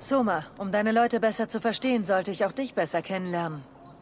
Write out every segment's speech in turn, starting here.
Soma, um deine Leute besser zu verstehen, sollte ich auch dich besser kennenlernen.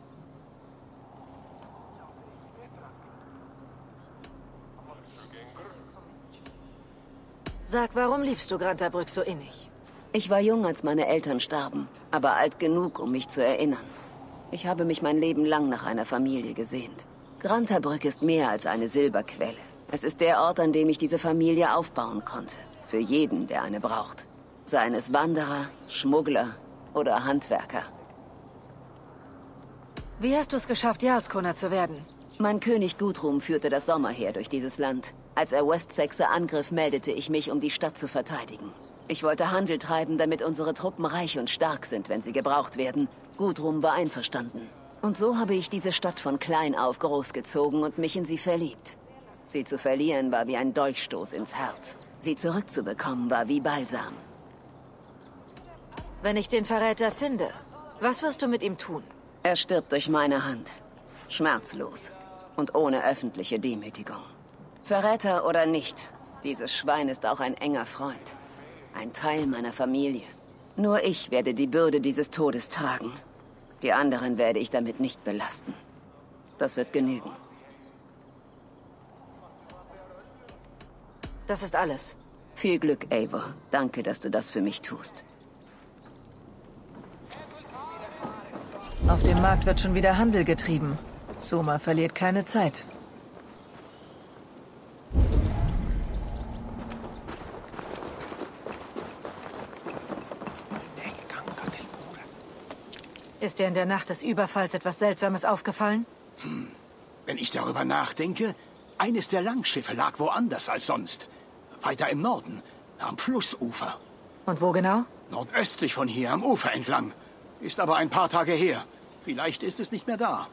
Sag, warum liebst du Grantabrück so innig? Ich war jung, als meine Eltern starben, aber alt genug, um mich zu erinnern. Ich habe mich mein Leben lang nach einer Familie gesehnt. Grantabrück ist mehr als eine Silberquelle. Es ist der Ort, an dem ich diese Familie aufbauen konnte. Für jeden, der eine braucht. Seien es Wanderer, Schmuggler oder Handwerker. Wie hast du es geschafft, Jarlskona zu werden? Mein König Gudrun führte das Sommerheer durch dieses Land. Als er Wessexe angriff, meldete ich mich, um die Stadt zu verteidigen. Ich wollte Handel treiben, damit unsere Truppen reich und stark sind, wenn sie gebraucht werden. Gudrun war einverstanden. Und so habe ich diese Stadt von klein auf großgezogen und mich in sie verliebt. Sie zu verlieren war wie ein Dolchstoß ins Herz. Sie zurückzubekommen war wie Balsam. Wenn ich den Verräter finde, was wirst du mit ihm tun? Er stirbt durch meine Hand. Schmerzlos. Und ohne öffentliche Demütigung. Verräter oder nicht, dieses Schwein ist auch ein enger Freund. Ein Teil meiner Familie. Nur ich werde die Bürde dieses Todes tragen. Die anderen werde ich damit nicht belasten. Das wird genügen. Das ist alles. Viel Glück, Eivor. Danke, dass du das für mich tust. Auf dem Markt wird schon wieder Handel getrieben. Soma verliert keine Zeit. Ist dir in der Nacht des Überfalls etwas Seltsames aufgefallen? Wenn ich darüber nachdenke, eines der Langschiffe lag woanders als sonst. Weiter im Norden, am Flussufer. Und wo genau? Nordöstlich von hier, am Ufer entlang. Ist aber ein paar Tage her. Vielleicht ist es nicht mehr da.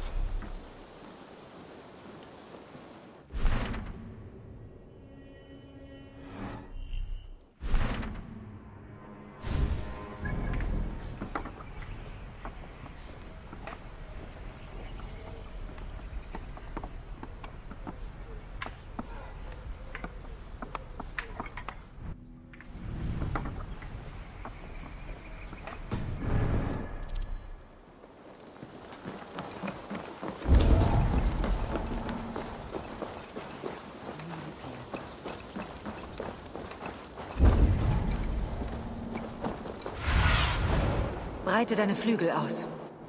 Breite deine Flügel aus.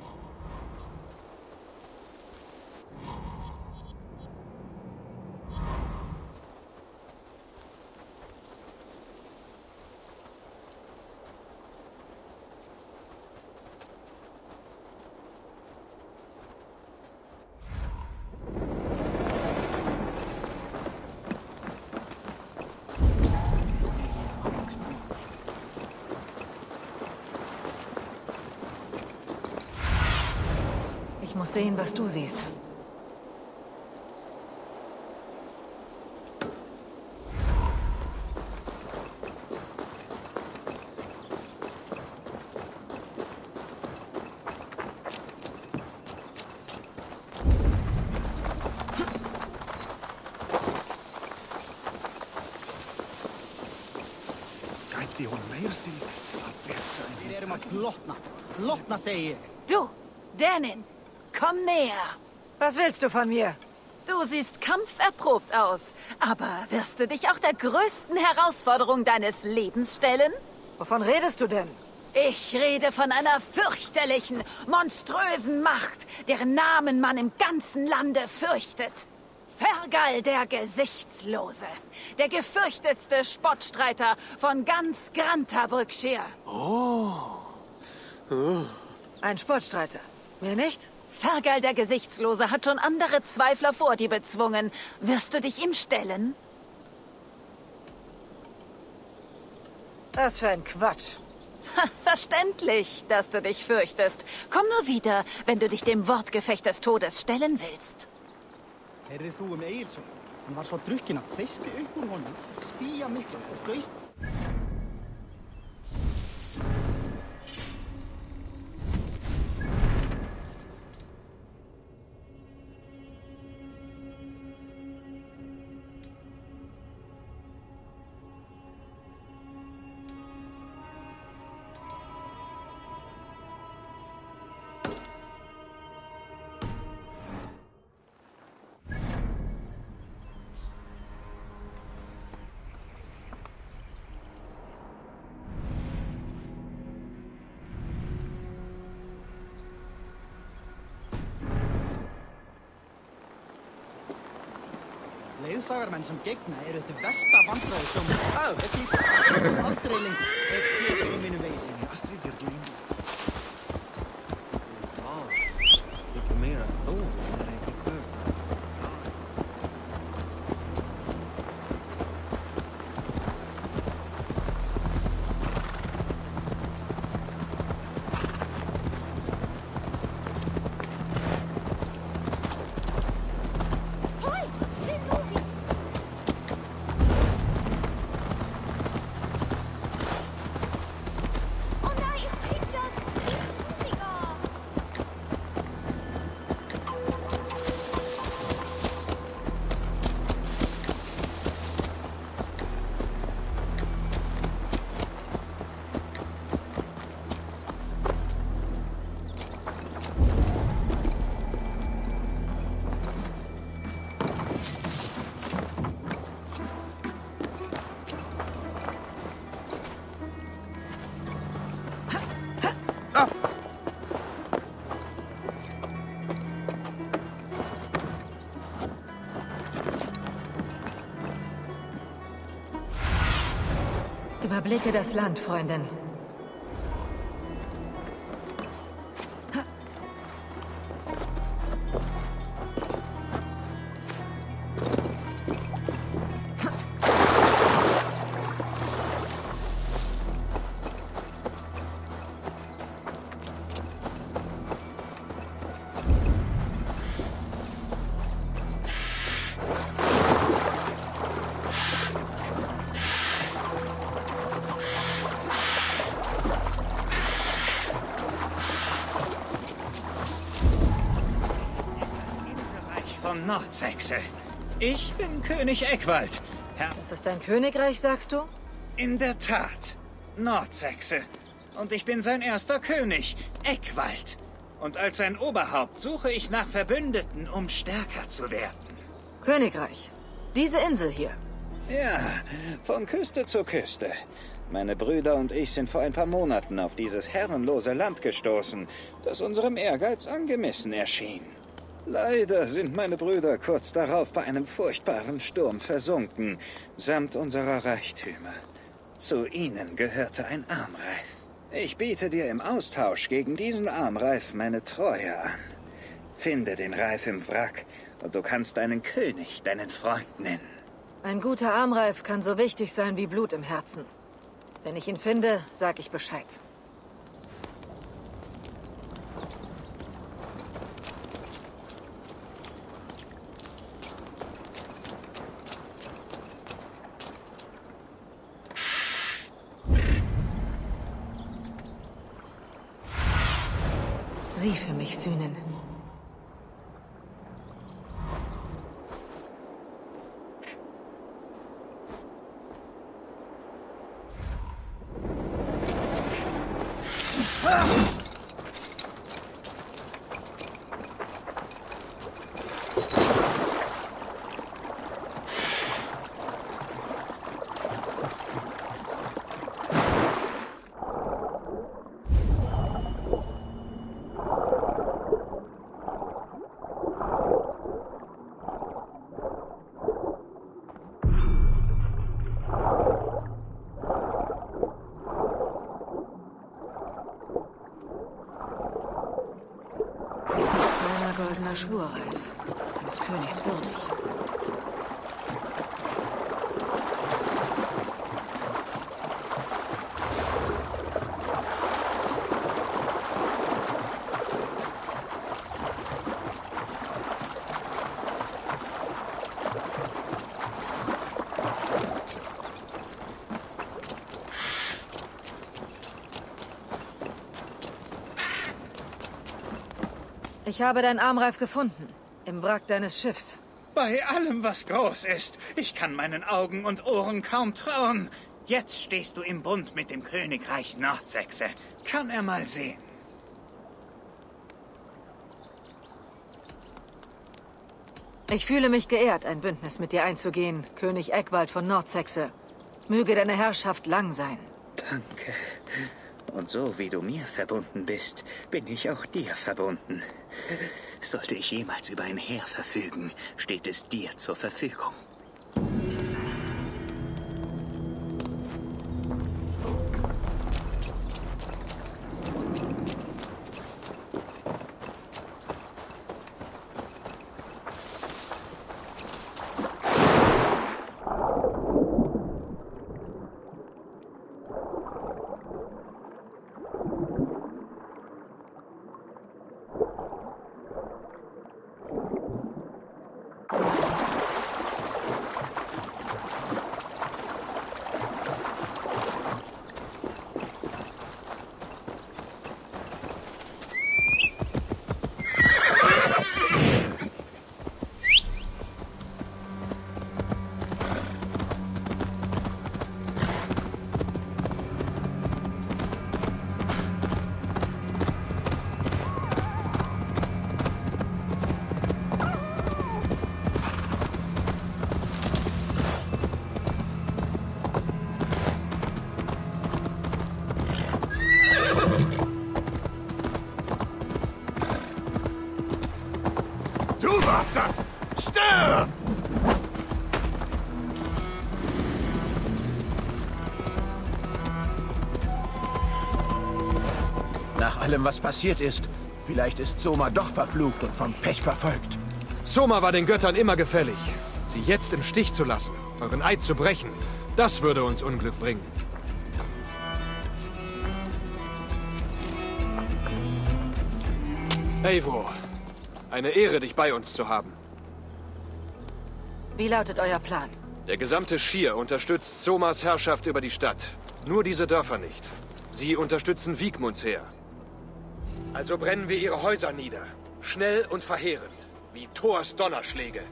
Ich muss sehen, was du siehst. Du, Dänin, komm näher. Was willst du von mir? Du siehst kampferprobt aus, aber wirst du dich auch der größten Herausforderung deines Lebens stellen? Wovon redest du denn? Ich rede von einer fürchterlichen, monströsen Macht, deren Namen man im ganzen Lande fürchtet. Fergal der Gesichtslose, der gefürchtetste Spottstreiter von ganz Grantabrückshire. Ein Sportstreiter. Mir nicht? Fergal der Gesichtslose hat schon andere Zweifler vor dir bezwungen. Wirst du dich ihm stellen? Was für ein Quatsch. Verständlich, dass du dich fürchtest. Komm nur wieder, wenn du dich dem Wortgefecht des Todes stellen willst. Herri þú Egilsson. Hann var svo drukkinn að þeysti upp úr honum, spýja miklu og skaust. Watersagermenn som gegner er het beste vantrouwen som... Oh, het liep. Aftrilling. Ik zie het in mijn wezen. Astrid Gerling. Wow. Mycket mer att då när det är först. Überblicke das Land, Freundin. Von Nordsexe. Ich bin König Eckwald. Herr... Das ist ein Königreich, sagst du? In der Tat. Nordsexe. Und ich bin sein erster König, Eckwald. Und als sein Oberhaupt suche ich nach Verbündeten, um stärker zu werden. Königreich. Diese Insel hier. Ja, von Küste zu Küste. Meine Brüder und ich sind vor ein paar Monaten auf dieses herrenlose Land gestoßen, das unserem Ehrgeiz angemessen erschien. Leider sind meine Brüder kurz darauf bei einem furchtbaren Sturm versunken, samt unserer Reichtümer. Zu ihnen gehörte ein Armreif. Ich biete dir im Austausch gegen diesen Armreif meine Treue an. Finde den Reif im Wrack und du kannst deinen König deinen Freund nennen. Ein guter Armreif kann so wichtig sein wie Blut im Herzen. Wenn ich ihn finde, sag ich Bescheid. Sie für mich sühnen. Goldener Schwurreif, eines Königs würdig. Ich habe dein Armreif gefunden. Im Wrack deines Schiffs. Bei allem, was groß ist. Ich kann meinen Augen und Ohren kaum trauen. Jetzt stehst du im Bund mit dem Königreich Nordsexe. Kann er mal sehen. Ich fühle mich geehrt, ein Bündnis mit dir einzugehen, König Eckwald von Nordsexe. Möge deine Herrschaft lang sein. Danke. Und so wie du mir verbunden bist, bin ich auch dir verbunden. Sollte ich jemals über ein Heer verfügen, steht es dir zur Verfügung. Bastards! Stirb! Nach allem, was passiert ist, vielleicht ist Soma doch verflucht und vom Pech verfolgt. Soma war den Göttern immer gefällig. Sie jetzt im Stich zu lassen, euren Eid zu brechen, das würde uns Unglück bringen. Eivor, eine Ehre, dich bei uns zu haben. Wie lautet euer Plan? Der gesamte Schir unterstützt Somas Herrschaft über die Stadt. Nur diese Dörfer nicht. Sie unterstützen Wigmunds Heer. Also brennen wir ihre Häuser nieder. Schnell und verheerend. Wie Thors Donnerschläge.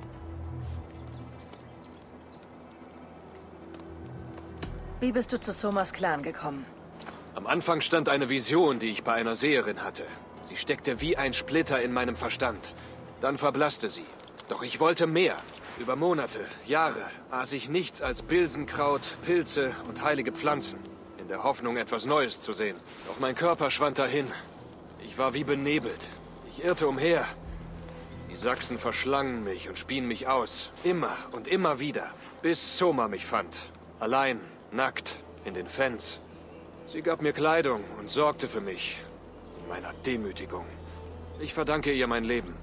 Wie bist du zu Somas Clan gekommen? Am Anfang stand eine Vision, die ich bei einer Seherin hatte. Sie steckte wie ein Splitter in meinem Verstand. Dann verblasste sie. Doch ich wollte mehr. Über Monate, Jahre aß ich nichts als Bilsenkraut, Pilze und heilige Pflanzen. In der Hoffnung, etwas Neues zu sehen. Doch mein Körper schwand dahin. Ich war wie benebelt. Ich irrte umher. Die Sachsen verschlangen mich und spien mich aus. Immer und immer wieder. Bis Soma mich fand. Allein, nackt, in den Fens. Sie gab mir Kleidung und sorgte für mich. In meiner Demütigung. Ich verdanke ihr mein Leben.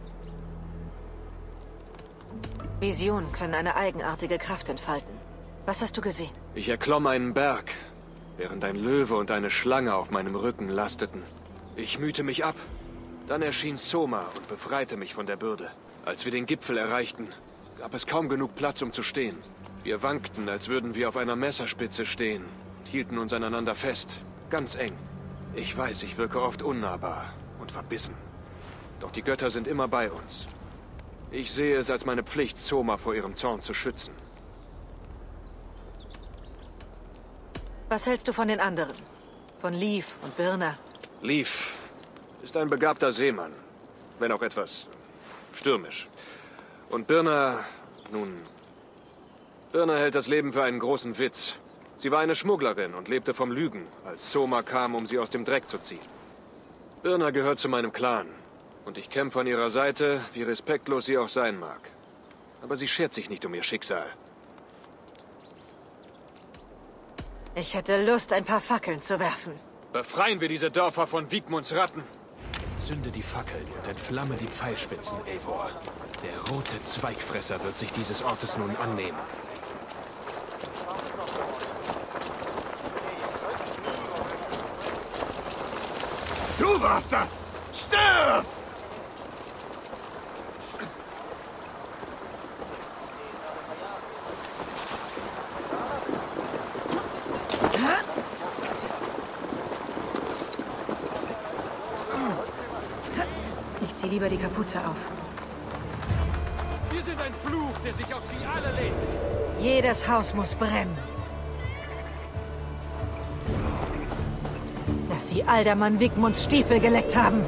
Visionen können eine eigenartige Kraft entfalten. Was hast du gesehen? Ich erklomm einen Berg, während ein Löwe und eine Schlange auf meinem Rücken lasteten. Ich mühte mich ab. Dann erschien Soma und befreite mich von der Bürde. Als wir den Gipfel erreichten, gab es kaum genug Platz, um zu stehen. Wir wankten, als würden wir auf einer Messerspitze stehen, und hielten uns aneinander fest, ganz eng. Ich weiß, ich wirke oft unnahbar und verbissen. Doch die Götter sind immer bei uns. Ich sehe es als meine Pflicht, Soma vor ihrem Zorn zu schützen. Was hältst du von den anderen? Von Leif und Birna? Leif ist ein begabter Seemann, wenn auch etwas stürmisch. Und Birna, nun... Birna hält das Leben für einen großen Witz. Sie war eine Schmugglerin und lebte vom Lügen, als Soma kam, um sie aus dem Dreck zu ziehen. Birna gehört zu meinem Clan. Und ich kämpfe an ihrer Seite, wie respektlos sie auch sein mag. Aber sie schert sich nicht um ihr Schicksal. Ich hätte Lust, ein paar Fackeln zu werfen. Befreien wir diese Dörfer von Wigmunds Ratten. Zünde die Fackeln und entflamme die Pfeilspitzen, Eivor. Der rote Zweigfresser wird sich dieses Ortes nun annehmen. Du warst das! Stirb! Ich zieh lieber die Kapuze auf. Wir sind ein Fluch, der sich auf sie alle legt. Jedes Haus muss brennen. Dass sie Alderman Wigmunds Stiefel geleckt haben.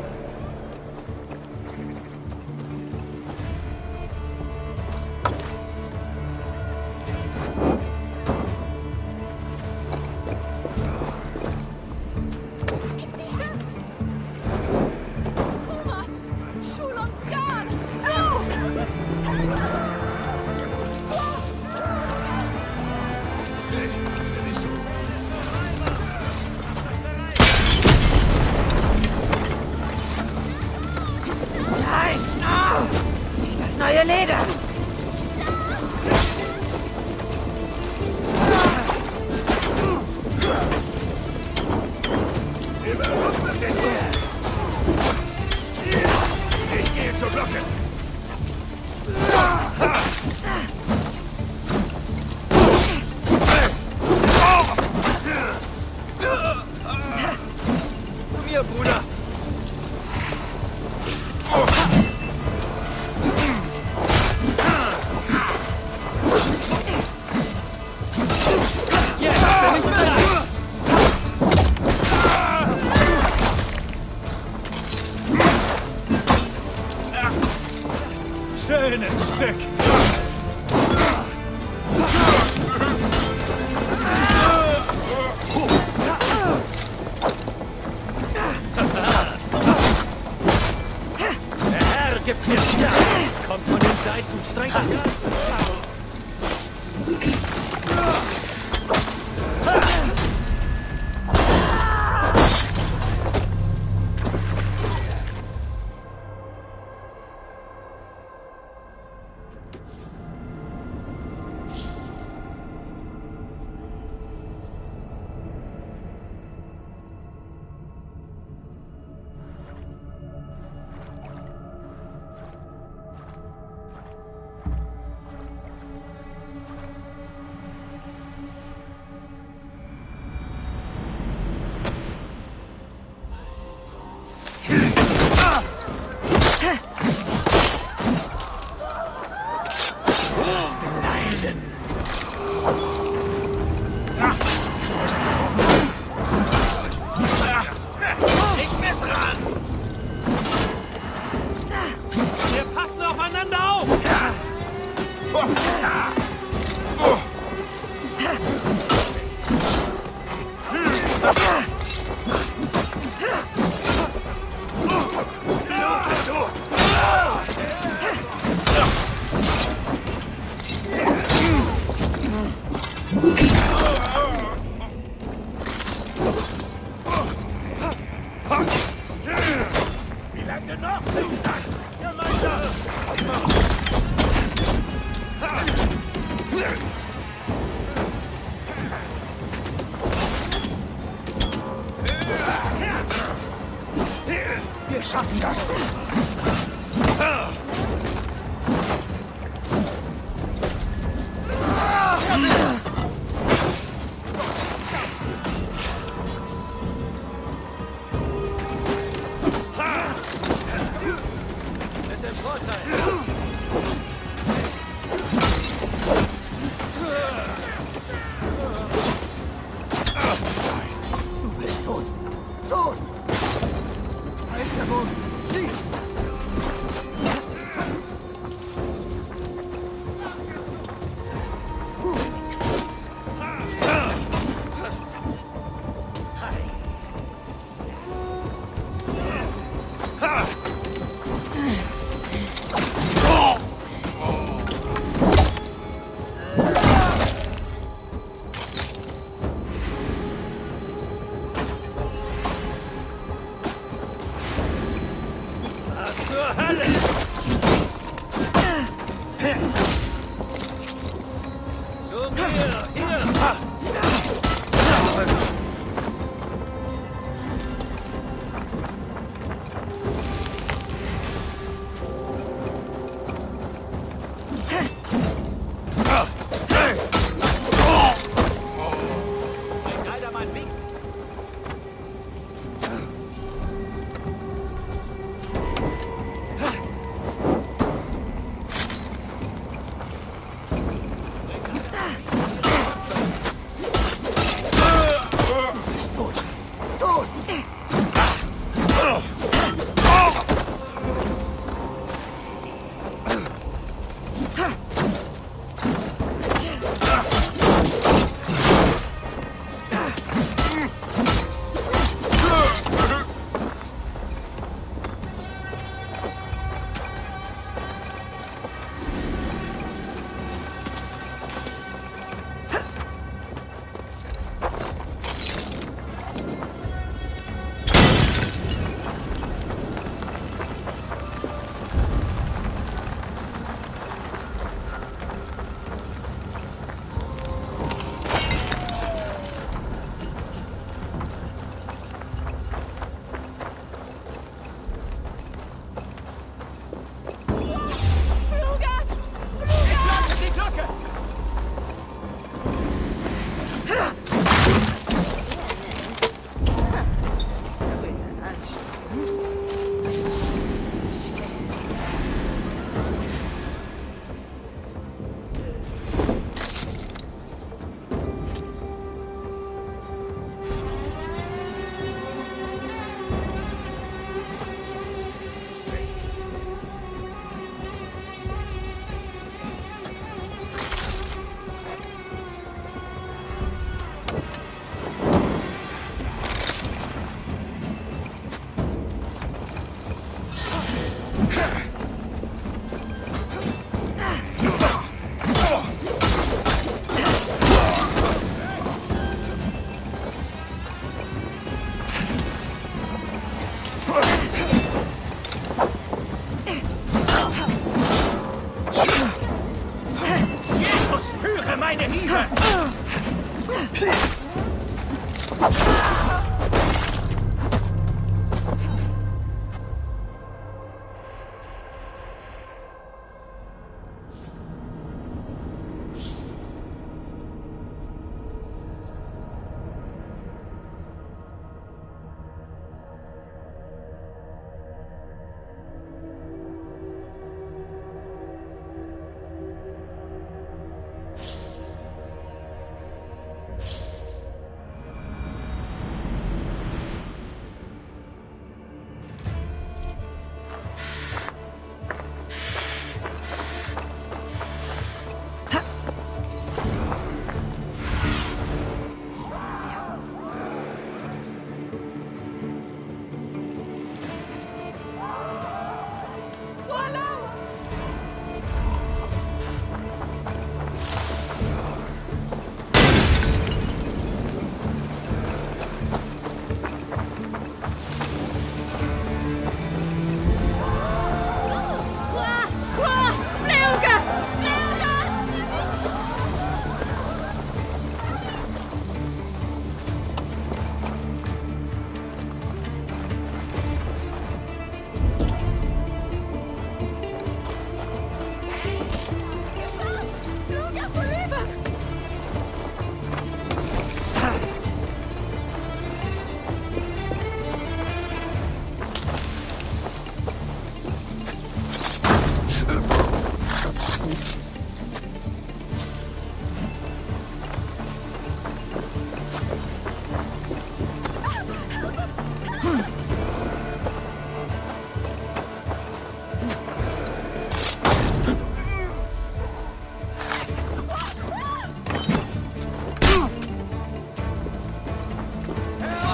Nicht das neue Leder! Ich gehe zur Glocke! Zu mir, Bruder! Schönes Stück. Der Herr gibt dir Stärke. Wie lange noch? Gemeinsam! Wir schaffen das! Mit dem Vorteil! Du bist tot! Tot! Da ist der Boden! Lies!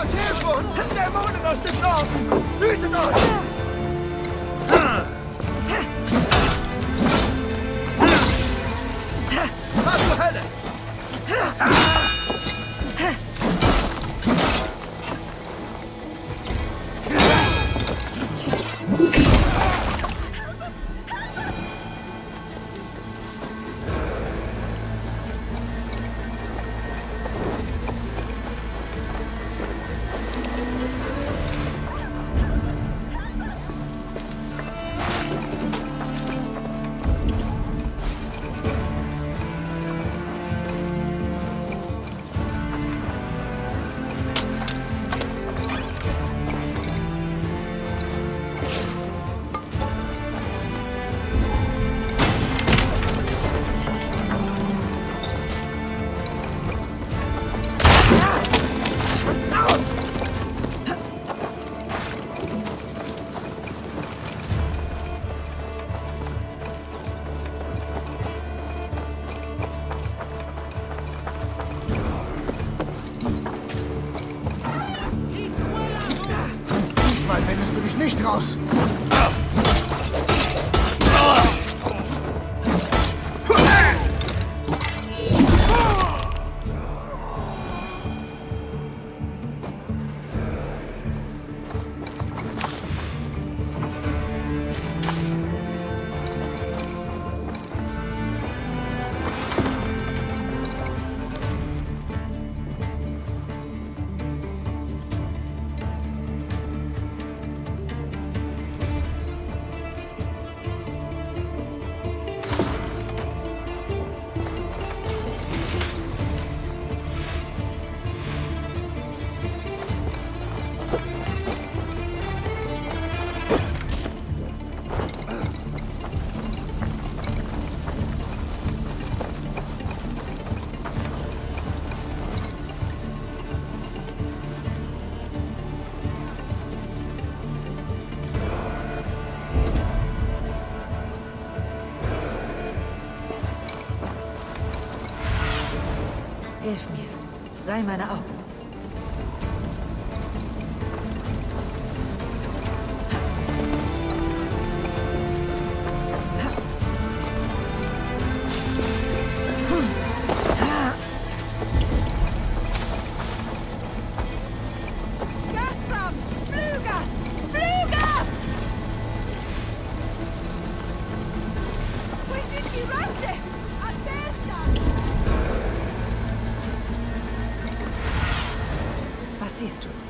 Telefon! Dämonen aus dem Norden! Hütet euch! Was zur Hölle? Diesmal wendest du dich nicht raus. Hilf mir. Sei meine Augen. Was siehst du?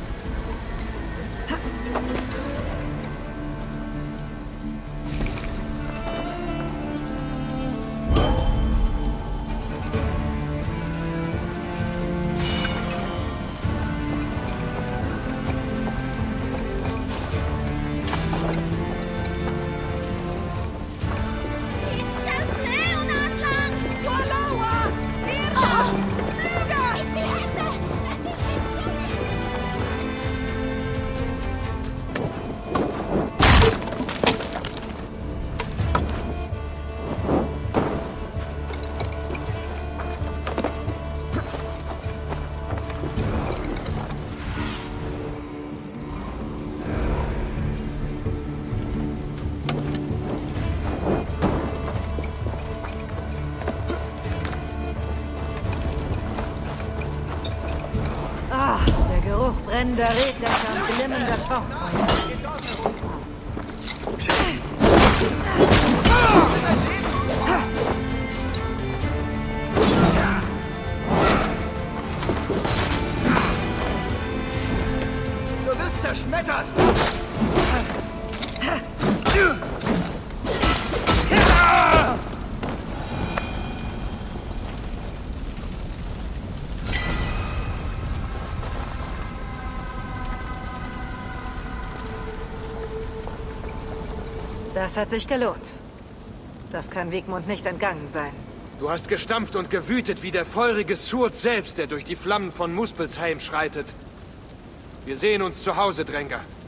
Der Geruch brennender Reddächer und glimmender Tauchfeuer. Du wirst zerschmettert! Das hat sich gelohnt. Das kann Wigmund nicht entgangen sein. Du hast gestampft und gewütet wie der feurige Surd selbst, der durch die Flammen von Muspelsheim schreitet. Wir sehen uns zu Hause, Dränger.